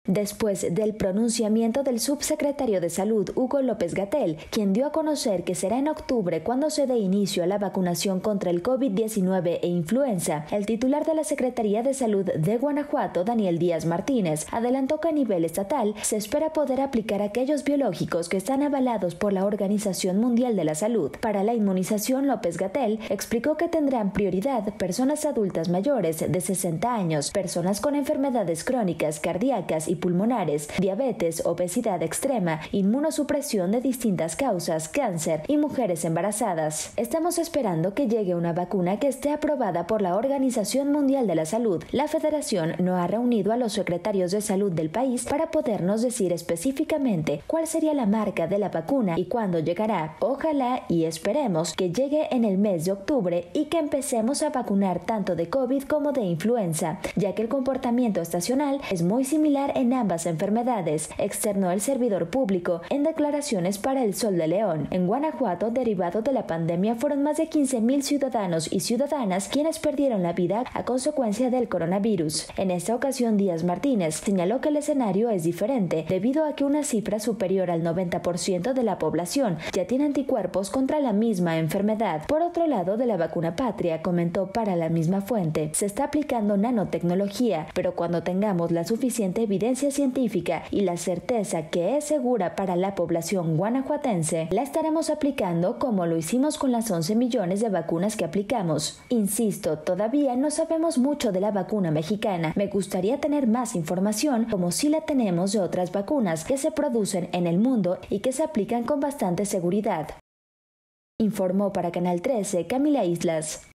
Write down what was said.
Después del pronunciamiento del subsecretario de Salud, Hugo López-Gatell, quien dio a conocer que será en octubre cuando se dé inicio a la vacunación contra el COVID-19 e influenza, el titular de la Secretaría de Salud de Guanajuato, Daniel Díaz Martínez, adelantó que a nivel estatal se espera poder aplicar aquellos biológicos que están avalados por la Organización Mundial de la Salud. Para la inmunización, López-Gatell explicó que tendrán prioridad personas adultas mayores de 60 años, personas con enfermedades crónicas, cardíacas y pulmonares, diabetes, obesidad extrema, inmunosupresión de distintas causas, cáncer y mujeres embarazadas. Estamos esperando que llegue una vacuna que esté aprobada por la Organización Mundial de la Salud. La Federación no ha reunido a los secretarios de salud del país para podernos decir específicamente cuál sería la marca de la vacuna y cuándo llegará. Ojalá y esperemos que llegue en el mes de octubre y que empecemos a vacunar tanto de COVID como de influenza, ya que el comportamiento estacional es muy similar en ambas enfermedades, externó el servidor público en declaraciones para El Sol de León. En Guanajuato, derivado de la pandemia, fueron más de 15,000 ciudadanos y ciudadanas quienes perdieron la vida a consecuencia del coronavirus. En esta ocasión, Díaz Martínez señaló que el escenario es diferente, debido a que una cifra superior al 90% de la población ya tiene anticuerpos contra la misma enfermedad. Por otro lado, de la vacuna patria, comentó para la misma fuente, se está aplicando nanotecnología, pero cuando tengamos la suficiente evidencia científica y la certeza que es segura para la población guanajuatense, la estaremos aplicando como lo hicimos con las 11 millones de vacunas que aplicamos. Insisto, todavía no sabemos mucho de la vacuna mexicana. Me gustaría tener más información, como si la tenemos de otras vacunas que se producen en el mundo y que se aplican con bastante seguridad. Informó para Canal 13 Camila Islas.